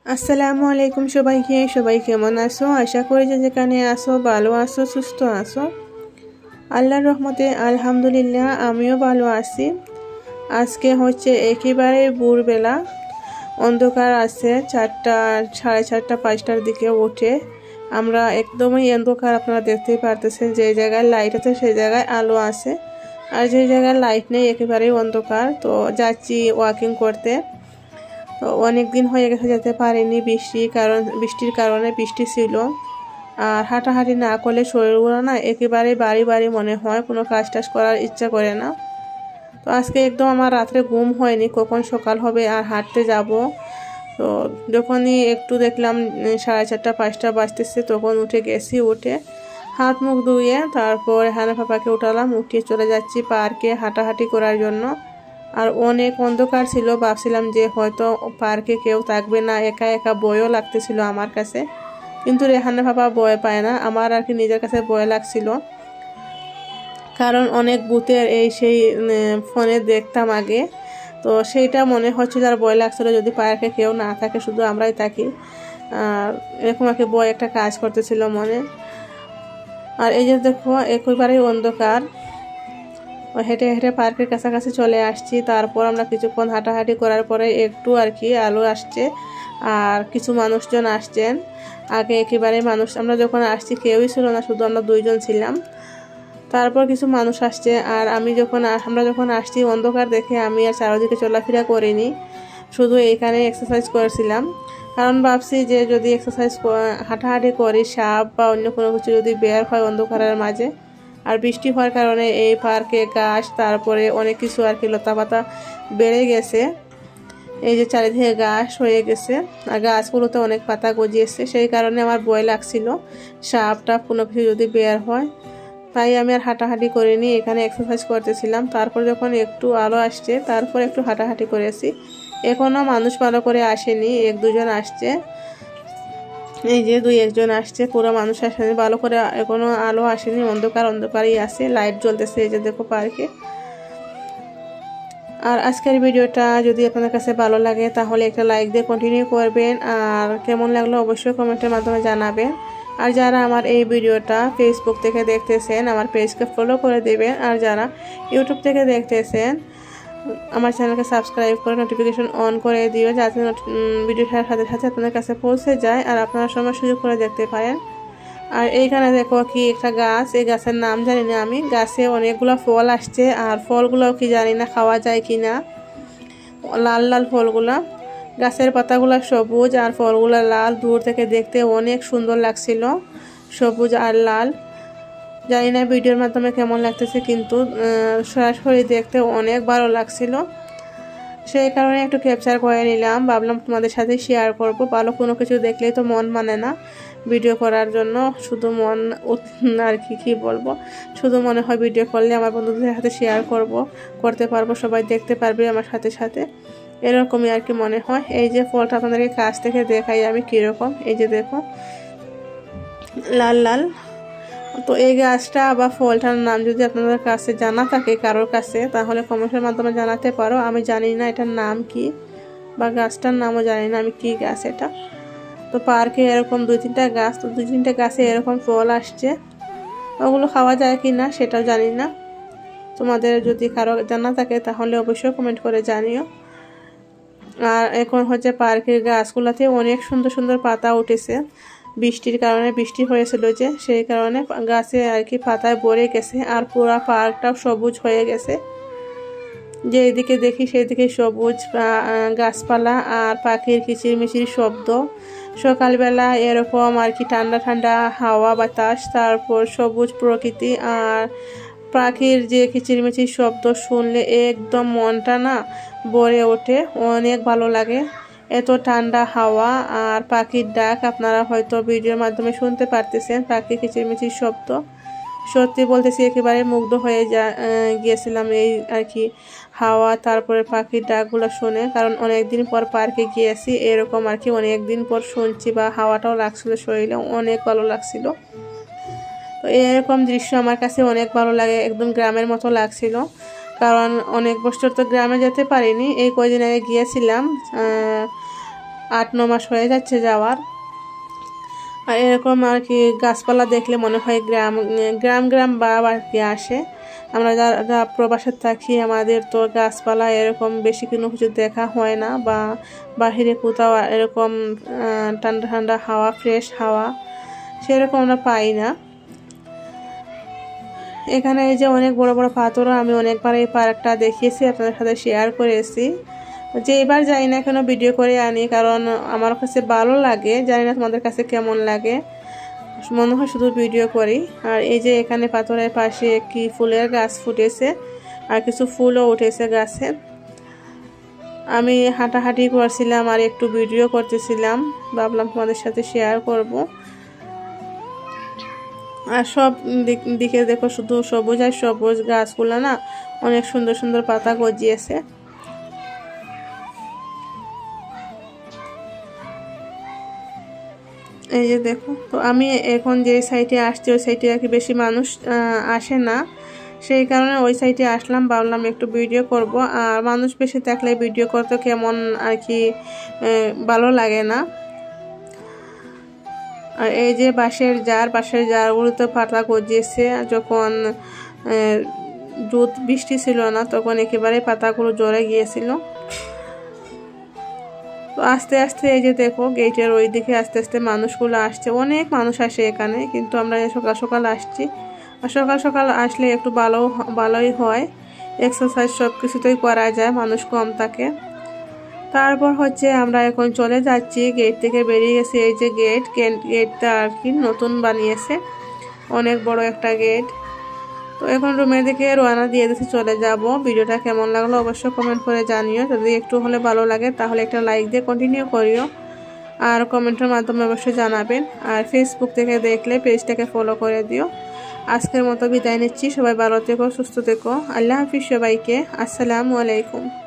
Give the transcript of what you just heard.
আসসালামু আলাইকুম সবাই কেমন আছো? আশা করি যে যেখানে আছো ভালো আছো, সুস্থ আছো। আল্লাহর রহমতে আলহামদুলিল্লাহ আমিও ভালো আছি। আজকে হচ্ছে একেবারে ভোরবেলা, অন্ধকার আছে, 4টা, 4:30, 5টার দিকে উঠে আমরা একদমই অন্ধকার। আপনারা দেখতেই পারতেছেন যে জায়গায় লাইট আছে সেই জায়গায় আলো আছে, আর যে জায়গায় লাইট নেই একেবারেই অন্ধকার। তো যাচ্ছি ওয়াকিং করতে। তো অনেক দিন হয়ে গেছে যেতে পারিনি, বৃষ্টির কারণে বৃষ্টি ছিল। আর হাঁটাহাঁটি না করলে শরীরগুলো না একেবারে ভারী মনে হয়, কোনো কাজ টাজ করার ইচ্ছা করে না। তো আজকে একদম আমার রাত্রে ঘুম হয়নি, কখন সকাল হবে আর হাঁটতে যাব। তো যখনই একটু দেখলাম 4:30, 5টা বাজতেছে, তখন উঠে গেছি। উঠে হাত মুখ ধুয়ে তারপর হানা পাপাকে উঠালাম, উঠিয়ে চলে যাচ্ছি পার্কে হাঁটাহাঁটি করার জন্য। আর অনেক অন্ধকার ছিল, ভাবছিলাম যে হয়তো পার্কে কেউ থাকবে না, একা একা ভয়ও লাগতেছিল আমার কাছে। কিন্তু রেহানা পাপা ভয় পায় না, আমার আর কি নিজের কাছে ভয় লাগছিল, কারণ অনেক ভূতের এই সেই ফোনে দেখতাম আগে। তো সেইটা মনে হচ্ছিল আর ভয় লাগছিল যদি পার্কে কেউ না থাকে, শুধু আমরাই থাকি। আর এরকম আর কি ভয় একটা কাজ করতেছিল মনে। আর এই যে দেখো একেবারেই অন্ধকার। হেঁটে হেঁটে পার্কের কাছাকাছি চলে আসছি। তারপর আমরা কিছুক্ষণ হাঁটাহাঁটি করার পরে একটু আর কি আলো আসছে, আর কিছু মানুষজন আসছেন। আগে একেবারে আমরা যখন আসছি কেউই ছিল না, শুধু আমরা 2জন ছিলাম। তারপর কিছু মানুষ আসছে, আর আমরা যখন আসছি অন্ধকার দেখে আমি আর চারদিকে চলাফেরা করিনি, শুধু এইখানে এক্সারসাইজ করেছিলাম। কারণ ভাবছি যে যদি হাঁটাহাঁটি করি, সাপ বা অন্য কোনো কিছু যদি বের হয় অন্ধকারের মাঝে। আর বৃষ্টি হওয়ার কারণে এই পার্কে গাছ, তারপরে অনেক কিছু আর কি লতাপাতা বেড়ে গেছে। এই যে চারিদিকে গাছ হয়ে গেছে, আর গাছগুলোতে অনেক পাতা গজিয়েছে, সেই কারণে আমার ভয় লাগছিল সাপ টাপ কোনো কিছু যদি বের হয়। তাই আমি আর হাঁটাহাঁটি করিনি, এখানে এক্সারসাইজ করতেছিলাম। তারপর যখন একটু আলো আসছে তারপর একটু হাঁটাহাঁটি করেছি। এখনও মানুষ ভালো করে আসেনি, 1-2জন আসছে। এই যে 2-1জন আসছে, পুরো মানুষ আসেনি ভালো করে, এখনো আলো আসেনি, অন্ধকারই আছে, লাইট জ্বলতেছে এই যে দেখো পার্কে। আর আজকের ভিডিওটা যদি আপনাদের কাছে ভালো লাগে তাহলে একটা লাইক দিয়ে কন্টিনিউ করবেন, আর কেমন লাগলো অবশ্যই কমেন্টের মাধ্যমে জানাবেন। আর যারা আমার এই ভিডিওটা ফেসবুক থেকে দেখতেছেন আমার পেজকে ফলো করে দেবেন, আর যারা ইউটিউব থেকে দেখতেছেন আমার চ্যানেলকে সাবস্ক্রাইব করে নোটিফিকেশন অন করে দিও, যাতে ভিডিওটার সাথে সাথে আপনাদের কাছে পৌঁছে যায় আর আপনারা সময় সুযোগ করে দেখতে পারেন। আর এইখানে দেখো কি একটা গাছ, এই গাছের নাম জানি না আমি। গাছে অনেকগুলো ফল আসছে, আর ফলগুলো কি জানি না খাওয়া যায় কি না। লাল লাল ফলগুলা, গাছের পাতাগুলো সবুজ আর ফলগুলো লাল। দূর থেকে দেখতে অনেক সুন্দর লাগছিল, সবুজ আর লাল। জানি না ভিডিওর মাধ্যমে কেমন লাগতেছে, কিন্তু সরাসরি দেখতে অনেক ভালো লাগছিল। সেই কারণে একটু ক্যাপচার করে নিলাম, ভাবলাম তোমাদের সাথে শেয়ার করব। ভালো কোনো কিছু দেখলেই তো মন মানে না ভিডিও করার জন্য, শুধু মন আর কি বলবো, শুধু মনে হয় ভিডিও করলে আমার বন্ধুদের সাথে শেয়ার করতে পারবো, সবাই দেখতে পারবে আমার সাথে সাথে, এরকমই আর কি মনে হয়। এই যে ফলটা আপনাদেরকে কাছ থেকে দেখাই আমি কীরকম, এই যে দেখো লাল লাল। তো এই গাছটা বা ফলটার নাম যদি আপনাদের কাছে জানা থাকে কারোর কাছে, তাহলে কমেন্টের মাধ্যমে জানাতে পারো। আমি জানি না এটার নাম কি, বা গাছটার নামও জানি না আমি কি গাছ এটা। তো পার্কে এরকম 2-3টা গাছ, তো 2-3টে গাছে এরকম ফল আসছে, ওগুলো খাওয়া যায় কি না সেটাও জানি না। তোমাদের যদি কারো জানা থাকে তাহলে অবশ্যই কমেন্ট করে জানিও। আর এখন হচ্ছে পার্কের গাছগুলোতে অনেক সুন্দর সুন্দর পাতা উঠেছে, বৃষ্টির কারণে, বৃষ্টি হয়েছিল যে সেই কারণে গাছে আর কি পাতায় ভরে গেছে, আর পুরো পার্কটাও সবুজ হয়ে গেছে। যেদিকে দেখি সেদিকে সবুজ গাছপালা আর পাখির কিচিরমিচির শব্দ। সকালবেলা এরকম আর কি ঠান্ডা ঠান্ডা হাওয়া বাতাস, তারপর সবুজ প্রকৃতি আর পাখির যে কিচিরমিচির শব্দ শুনলে একদম মনটা না ভরে ওঠে, অনেক ভালো লাগে। এত ঠান্ডা হাওয়া আর পাখির ডাক আপনারা হয়তো ভিডিওর মাধ্যমে শুনতে পারতেছেন, পাখির কিচিরমিচির শব্দ। সত্যি বলতেছি একেবারে মুগ্ধ হয়ে গিয়েছিলাম এই আর কি হাওয়া, তারপরে পাখির ডাকগুলো শুনে। কারণ অনেকদিন পর পার্কে গিয়েছি, এরকম আর কি অনেকদিন পর শুনছি, বা হাওয়াটাও লাগছিল শরীরে, অনেক ভালো লাগছিল। তো এরকম দৃশ্য আমার কাছে অনেক ভালো লাগে, একদম গ্রামের মতো লাগছিল। কারণ অনেক বছর তো গ্রামে যেতে পারিনি, এই কয়দিন আগে গিয়েছিলাম 8-9 মাস হয়ে যাচ্ছে যাওয়ার। আর এরকম আর কি গাছপালা দেখলে মনে হয় গ্রাম ভাব আর কি আসে। আমরা যারা প্রবাসে থাকি আমাদের তো গাছপালা এরকম বেশি কোনো কিছু দেখা হয় না, বা বাহিরে কোথাও এরকম ঠান্ডা ঠান্ডা হাওয়া, ফ্রেশ হাওয়া সেরকম আমরা পাই না। এখানে এই যে অনেক বড় বড় পাথরও আমি অনেকবার এই পার্কটা দেখিয়েছি, আপনাদের সাথে শেয়ার করেছি। যে এবার যাই না কেন ভিডিও করে আনি, কারণ আমার কাছে ভালো লাগে, জানি না তোমাদের কাছে কেমন লাগে, মনে হয় শুধু ভিডিও করি। আর এই যে এখানে পাথরের পাশে কি ফুলের গাছ ফুটেছে আর কিছু ফুলও উঠেছে গাছে। আমি হাঁটাহাঁটি করছিলাম আর একটু ভিডিও করতেছিলাম, ভাবলাম তোমাদের সাথে শেয়ার করব। আর সব দিকে দেখো শুধু সবুজ আর সবুজ, গাছগুলো না অনেক সুন্দর সুন্দর পাতা গজিয়েছে। এই যে দেখো, তো আমি এখন যে সাইডে আসছি ওই সাইডে আর কি বেশি মানুষ আসে না, সেই কারণে ওই সাইডে আসলাম, ভাবলাম একটু ভিডিও করব। আর মানুষ বেশি থাকলে ভিডিও করতে কেমন আর কি ভালো লাগে না। আর এই যে বাঁশের জারগুলোতে পাতা গজিয়েছে। যখন বৃষ্টি ছিল না তখন একেবারে পাতাগুলো ঝরে গিয়েছিল। তো আস্তে আস্তে এই যে দেখো গেটের ওই দিকে আস্তে আস্তে মানুষগুলো আসছে, অনেক মানুষ আসে এখানে, কিন্তু আমরা সকাল সকাল আসছি। আর সকাল সকাল আসলে একটু ভালোই হয়, এক্সারসাইজ সব কিছুতেই করা যায়, মানুষ কম থাকে। তারপর হচ্ছে আমরা এখন চলে যাচ্ছি, গেট থেকে বেরিয়ে গেছি। এই যে গেটটা আর কি নতুন বানিয়েছে, অনেক বড় একটা গেট। তো এখন রুমের দিকে রওনা দিয়ে দিতে চলে যাব। ভিডিওটা কেমন লাগলো অবশ্যই কমেন্ট করে জানিও, যদি একটু হলে ভালো লাগে তাহলে একটা লাইক দিয়ে কন্টিনিউ করিও, আর কমেন্টের মাধ্যমে অবশ্যই জানাবেন। আর ফেসবুক থেকে দেখলে পেজটাকে ফলো করে দিও। আজকের মতো বিদায় নিচ্ছি, সবাই ভালো থেকো, সুস্থ থেকো, আল্লাহ হাফিজ সবাইকে, আসসালামু আলাইকুম।